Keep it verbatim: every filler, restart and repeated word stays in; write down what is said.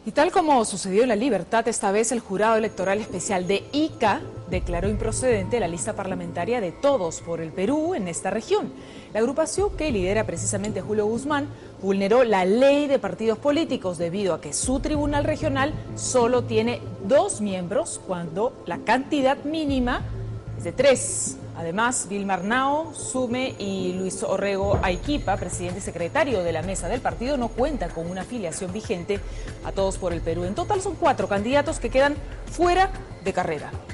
Y tal como sucedió en La Libertad, esta vez el Jurado Electoral Especial de Ica declaró improcedente la lista parlamentaria de Todos por el Perú en esta región. La agrupación que lidera precisamente Julio Guzmán vulneró la ley de partidos políticos debido a que su tribunal regional solo tiene dos miembros cuando la cantidad mínima es de tres. Además, Vilmar Nao, Sume y Luis Orrego Aiquipa, presidente y secretario de la mesa del partido, no cuentan con una afiliación vigente a Todos por el Perú. En total son cuatro candidatos que quedan fuera de carrera.